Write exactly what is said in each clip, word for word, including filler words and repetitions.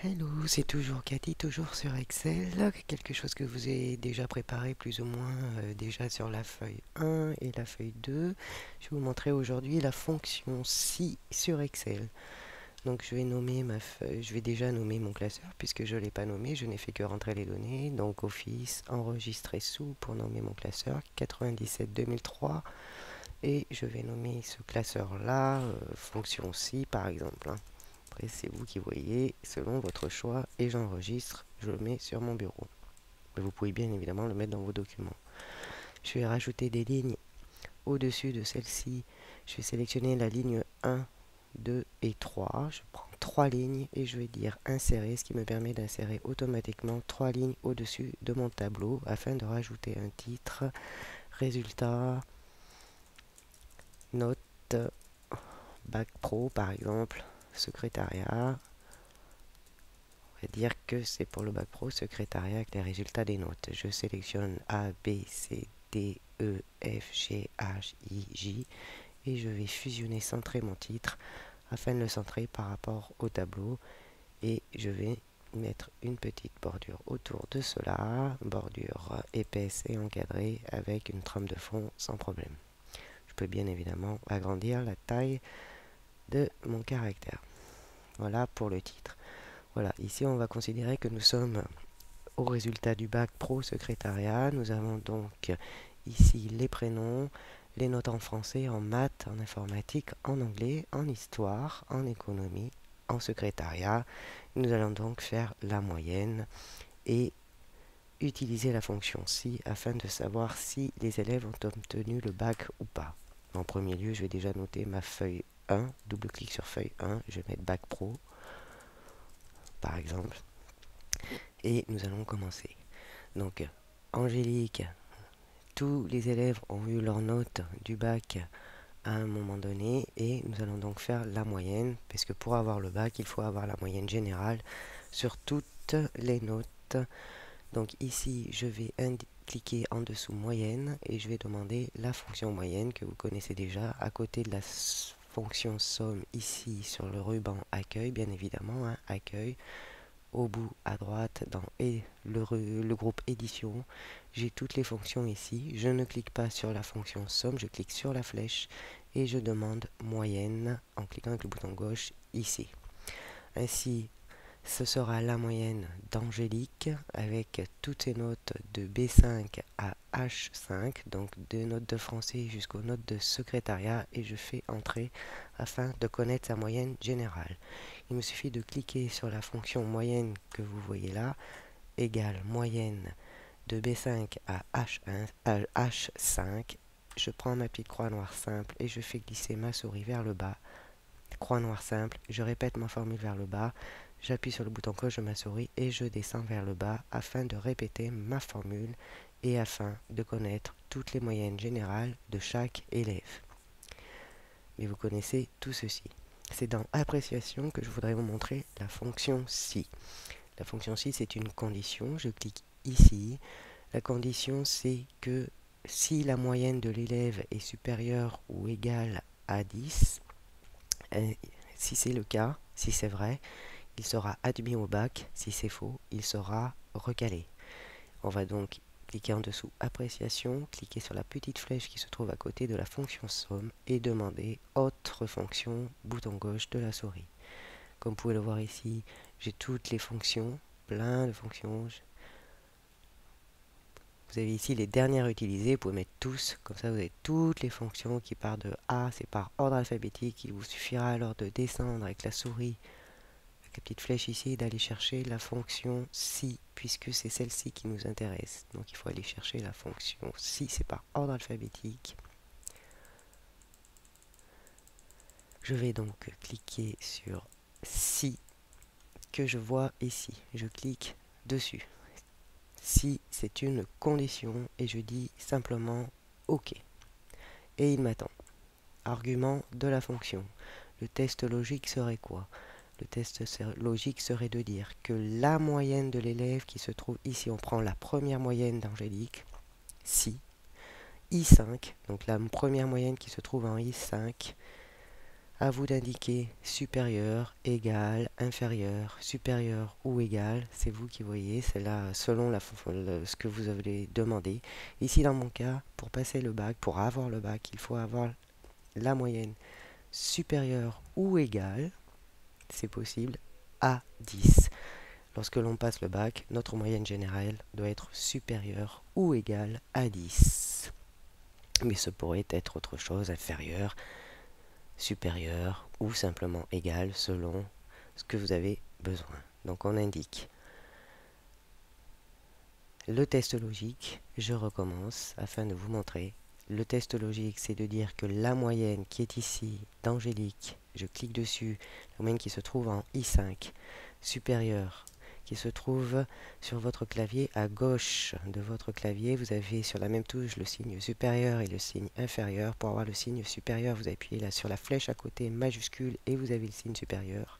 Hello, c'est toujours Cathy, toujours sur Excel, quelque chose que vous avez déjà préparé plus ou moins euh, déjà sur la feuille un et la feuille deux. Je vais vous montrer aujourd'hui la fonction si sur Excel. Donc je vais nommer ma feuille, je vais déjà nommer mon classeur puisque je ne l'ai pas nommé, je n'ai fait que rentrer les données. Donc Office, enregistrer sous pour nommer mon classeur quatre-vingt-dix-sept deux mille trois et je vais nommer ce classeur là, euh, fonction si par exemple, hein. Après, c'est vous qui voyez selon votre choix et j'enregistre, je le mets sur mon bureau. Vous pouvez bien évidemment le mettre dans vos documents. Je vais rajouter des lignes au-dessus de celle-ci. Je vais sélectionner la ligne un, deux et trois. Je prends trois lignes et je vais dire insérer, ce qui me permet d'insérer automatiquement trois lignes au-dessus de mon tableau afin de rajouter un titre, résultat, note, bac pro par exemple, secrétariat. On va dire que c'est pour le bac pro secrétariat avec les résultats des notes. Je sélectionne A, B, C, D, E, F, G, H, I, J et je vais fusionner, centrer mon titre afin de le centrer par rapport au tableau et je vais mettre une petite bordure autour de cela, bordure épaisse et encadrée avec une trame de fond sans problème. Je peux bien évidemment agrandir la taille de mon caractère. Voilà pour le titre. Voilà, ici on va considérer que nous sommes au résultat du bac pro secrétariat. Nous avons donc ici les prénoms, les notes en français, en maths, en informatique, en anglais, en histoire, en économie, en secrétariat. Nous allons donc faire la moyenne et utiliser la fonction si afin de savoir si les élèves ont obtenu le bac ou pas. En premier lieu, je vais déjà noter ma feuille un, double-clic sur feuille un, je vais mettre bac pro par exemple et nous allons commencer. Donc Angélique, tous les élèves ont eu leur note du bac à un moment donné et nous allons donc faire la moyenne puisque pour avoir le bac il faut avoir la moyenne générale sur toutes les notes. Donc ici je vais cliquer en dessous moyenne et je vais demander la fonction moyenne que vous connaissez déjà à côté de la fonction somme ici sur le ruban accueil, bien évidemment, hein, accueil. Au bout à droite dans le, le groupe édition, j'ai toutes les fonctions ici. Je ne clique pas sur la fonction somme, je clique sur la flèche et je demande moyenne en cliquant avec le bouton gauche ici. Ainsi, ce sera la moyenne d'Angélique avec toutes ses notes de B cinq à H cinq, donc des notes de français jusqu'aux notes de secrétariat et je fais entrer afin de connaître sa moyenne générale. Il me suffit de cliquer sur la fonction moyenne que vous voyez là, égale moyenne de B cinq à H un, à H cinq. Je prends ma petite croix noire simple et je fais glisser ma souris vers le bas. Croix noire simple, je répète ma formule vers le bas, j'appuie sur le bouton gauche de ma souris et je descends vers le bas afin de répéter ma formule et afin de connaître toutes les moyennes générales de chaque élève. Mais vous connaissez tout ceci. C'est dans appréciation que je voudrais vous montrer la fonction si. La fonction si, c'est une condition. Je clique ici. La condition, c'est que si la moyenne de l'élève est supérieure ou égale à dix, si c'est le cas, si c'est vrai, il sera admis au bac. Si c'est faux, il sera recalé. On va donc cliquer en dessous appréciation, cliquer sur la petite flèche qui se trouve à côté de la fonction somme et demander autre fonction, bouton gauche de la souris. Comme vous pouvez le voir ici, j'ai toutes les fonctions, plein de fonctions. Vous avez ici les dernières utilisées, vous pouvez mettre tous, comme ça vous avez toutes les fonctions qui partent de A, c'est par ordre alphabétique. Il vous suffira alors de descendre avec la souris, avec la petite flèche ici, d'aller chercher la fonction si, puisque c'est celle-ci qui nous intéresse. Donc il faut aller chercher la fonction si, c'est par ordre alphabétique. Je vais donc cliquer sur si, que je vois ici. Je clique dessus. Si c'est une condition et je dis simplement OK. Et il m'attend. Argument de la fonction. Le test logique serait quoi? Le test logique serait de dire que la moyenne de l'élève qui se trouve ici, on prend la première moyenne d'Angélique, si, I cinq, donc la première moyenne qui se trouve en I cinq, À vous d'indiquer supérieur, égal, inférieur, supérieur ou égal. C'est vous qui voyez, c'est là selon la, le, ce que vous avez demandé. Ici dans mon cas, pour passer le bac, pour avoir le bac, il faut avoir la moyenne supérieure ou égale, c'est possible, à dix. Lorsque l'on passe le bac, notre moyenne générale doit être supérieure ou égale à dix. Mais ce pourrait être autre chose, inférieur, supérieur ou simplement égal selon ce que vous avez besoin. Donc on indique le test logique. Je recommence afin de vous montrer. Le test logique, c'est de dire que la moyenne qui est ici d'Angélique, je clique dessus, la moyenne qui se trouve en I cinq, supérieure, qui se trouve sur votre clavier à gauche de votre clavier. Vous avez sur la même touche le signe supérieur et le signe inférieur. Pour avoir le signe supérieur, vous appuyez là sur la flèche à côté majuscule et vous avez le signe supérieur.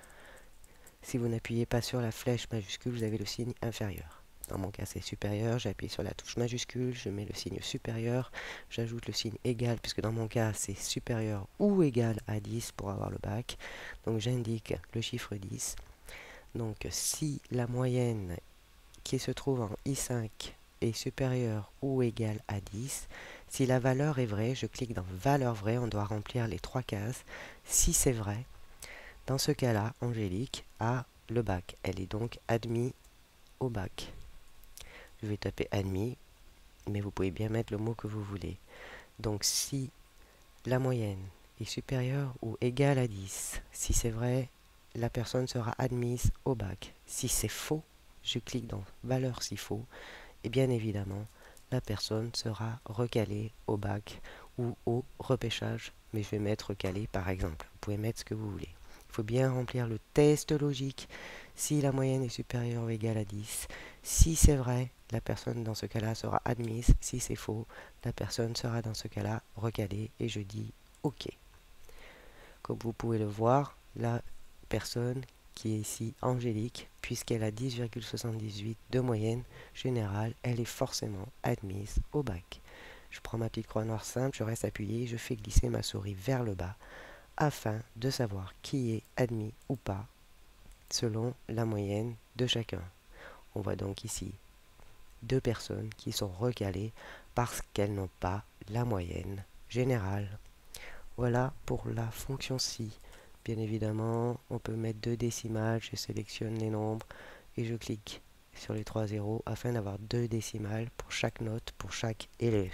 Si vous n'appuyez pas sur la flèche majuscule, vous avez le signe inférieur. Dans mon cas, c'est supérieur. J'appuie sur la touche majuscule, je mets le signe supérieur. J'ajoute le signe égal, puisque dans mon cas, c'est supérieur ou égal à dix pour avoir le bac. Donc j'indique le chiffre dix. Donc si la moyenne qui se trouve en I cinq est supérieure ou égale à dix, si la valeur est vraie, je clique dans valeur vraie, on doit remplir les trois cases. Si c'est vrai, dans ce cas-là, Angélique a le bac. Elle est donc admise au bac. Je vais taper admis, mais vous pouvez bien mettre le mot que vous voulez. Donc si la moyenne est supérieure ou égale à dix, si c'est vrai, la personne sera admise au bac. Si c'est faux, je clique dans valeur si faux, et bien évidemment, la personne sera recalée au bac ou au repêchage, mais je vais mettre recalé par exemple. Vous pouvez mettre ce que vous voulez. Il faut bien remplir le test logique. Si la moyenne est supérieure ou égale à dix, si c'est vrai, la personne dans ce cas-là sera admise. Si c'est faux, la personne sera dans ce cas-là recalée et je dis OK. Comme vous pouvez le voir, la personne qui est ici Angélique, puisqu'elle a dix virgule soixante-dix-huit de moyenne générale, elle est forcément admise au bac. Je prends ma petite croix noire simple, je reste appuyé, je fais glisser ma souris vers le bas afin de savoir qui est admis ou pas selon la moyenne de chacun. On voit donc ici deux personnes qui sont recalées parce qu'elles n'ont pas la moyenne générale. Voilà pour la fonction si. Bien évidemment, on peut mettre deux décimales, je sélectionne les nombres et je clique sur les trois zéros afin d'avoir deux décimales pour chaque note, pour chaque élève.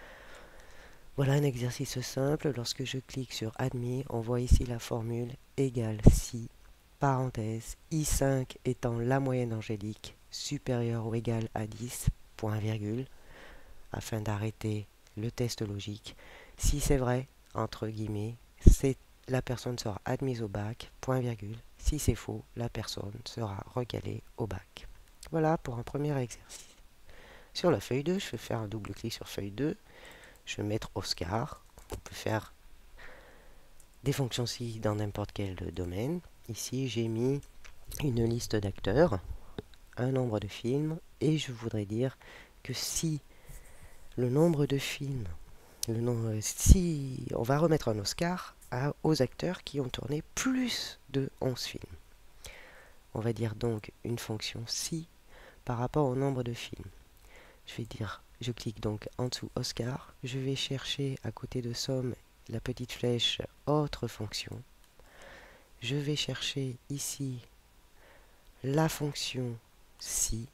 Voilà un exercice simple. Lorsque je clique sur admis, on voit ici la formule égale si, parenthèse, I cinq étant la moyenne angélique, supérieure ou égale à dix, point virgule, afin d'arrêter le test logique. Si c'est vrai, entre guillemets, c'est la personne sera admise au bac, point virgule. Si c'est faux, la personne sera recalée au bac. Voilà pour un premier exercice. Sur la feuille deux, je vais faire un double clic sur feuille deux. Je vais mettre Oscar. On peut faire des fonctions si dans n'importe quel domaine. Ici, j'ai mis une liste d'acteurs, un nombre de films, et je voudrais dire que si le nombre de films, le nombre, si on va remettre un Oscar à, aux acteurs qui ont tourné plus de onze films. On va dire donc une fonction si par rapport au nombre de films. Je vais dire, je clique donc en dessous Oscar, je vais chercher à côté de somme la petite flèche autre fonction. Je vais chercher ici la fonction si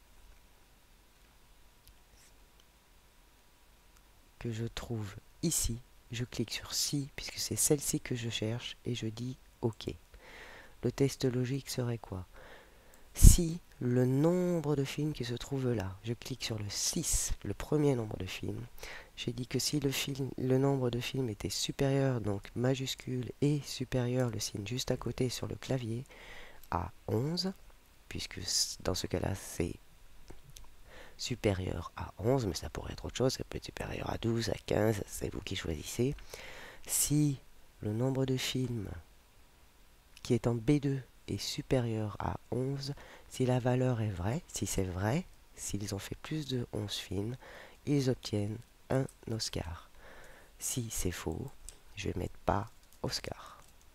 que je trouve ici. Je clique sur si puisque c'est celle-ci que je cherche et je dis OK. Le test logique serait quoi? Si le nombre de films qui se trouve là, je clique sur le six, le premier nombre de films, j'ai dit que si le, film, le nombre de films était supérieur, donc majuscule, et supérieur, le signe juste à côté sur le clavier, à onze, puisque dans ce cas-là c'est supérieur à onze, mais ça pourrait être autre chose, ça peut être supérieur à douze, à quinze, c'est vous qui choisissez. Si le nombre de films qui est en B deux est supérieur à onze, si la valeur est vraie, si c'est vrai, s'ils ont fait plus de onze films, ils obtiennent un Oscar. Si c'est faux, je vais mettre pas Oscar.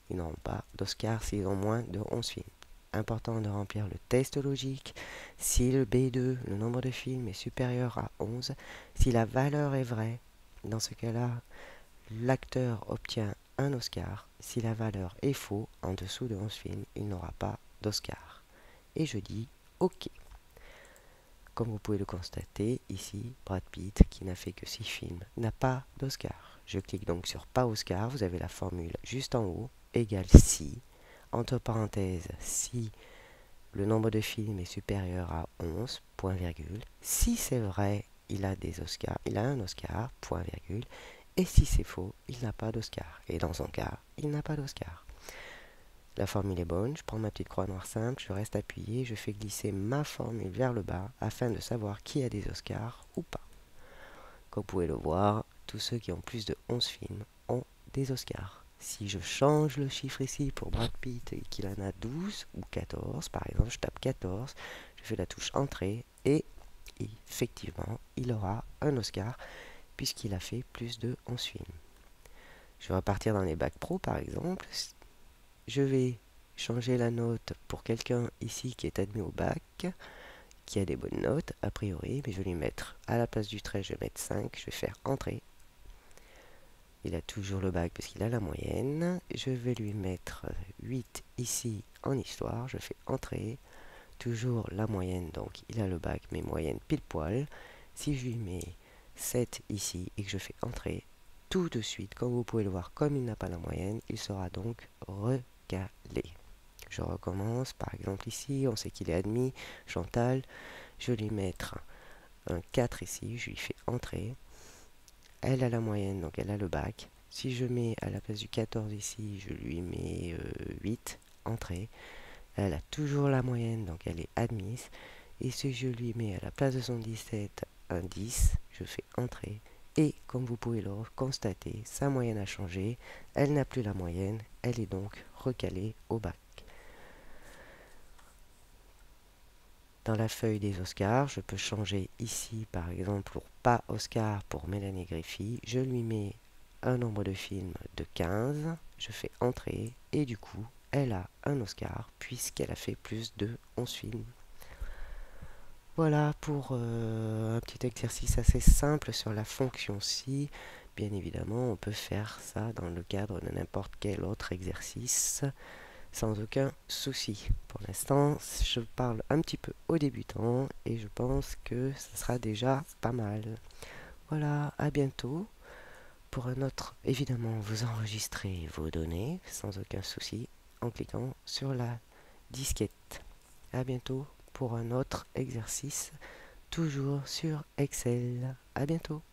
ils n'auront pas d'Oscar s'ils ont moins de onze films. Important de remplir le test logique. Si le B deux, le nombre de films, est supérieur à onze, si la valeur est vraie, dans ce cas-là, l'acteur obtient un Oscar. Si la valeur est faux, en dessous de onze films, il n'aura pas d'Oscar. Et je dis OK. Comme vous pouvez le constater, ici, Brad Pitt, qui n'a fait que six films, n'a pas d'Oscar. Je clique donc sur pas Oscar, vous avez la formule juste en haut, égale si, entre parenthèses, si le nombre de films est supérieur à onze, point virgule. Si c'est vrai, il a des Oscars, il a un Oscar, point virgule. Et si c'est faux, il n'a pas d'Oscar. Et dans son cas, il n'a pas d'Oscar. La formule est bonne, je prends ma petite croix noire simple, je reste appuyé, je fais glisser ma formule vers le bas afin de savoir qui a des Oscars ou pas. Comme vous pouvez le voir, tous ceux qui ont plus de onze films ont des Oscars. Si je change le chiffre ici pour Brad Pitt et qu'il en a douze ou quatorze, par exemple, je tape quatorze, je fais la touche entrée et effectivement, il aura un Oscar puisqu'il a fait plus de onze films. Je vais repartir dans les bacs pro par exemple. Je vais changer la note pour quelqu'un ici qui est admis au bac, qui a des bonnes notes a priori, mais je vais lui mettre à la place du treize, je vais mettre cinq, je vais faire entrer. Il a toujours le bac parce qu'il a la moyenne. Je vais lui mettre huit ici en histoire. Je fais entrer. Toujours la moyenne, donc il a le bac, mais moyenne pile poil. Si je lui mets sept ici et que je fais entrer, tout de suite, comme vous pouvez le voir, comme il n'a pas la moyenne, il sera donc recalé. Je recommence, par exemple ici, on sait qu'il est admis. Chantal, je vais lui mettre un quatre ici, je lui fais entrer. Elle a la moyenne, donc elle a le bac. Si je mets à la place du quatorze ici, je lui mets euh, huit, entrée. Elle a toujours la moyenne, donc elle est admise. Et si je lui mets à la place de son dix-sept un dix, je fais entrer. Et comme vous pouvez le constater, sa moyenne a changé. Elle n'a plus la moyenne, elle est donc recalée au bac. Dans la feuille des Oscars, je peux changer ici, par exemple, pour pas Oscar pour Mélanie Griffith. Je lui mets un nombre de films de quinze. Je fais entrer et du coup, elle a un Oscar puisqu'elle a fait plus de onze films. Voilà pour euh, un petit exercice assez simple sur la fonction si. Bien évidemment, on peut faire ça dans le cadre de n'importe quel autre exercice sans aucun souci. Pour l'instant, je parle un petit peu aux débutants et je pense que ce sera déjà pas mal. Voilà, à bientôt. Pour un autre, évidemment, vous enregistrez vos données sans aucun souci en cliquant sur la disquette. À bientôt pour un autre exercice, toujours sur Excel. À bientôt.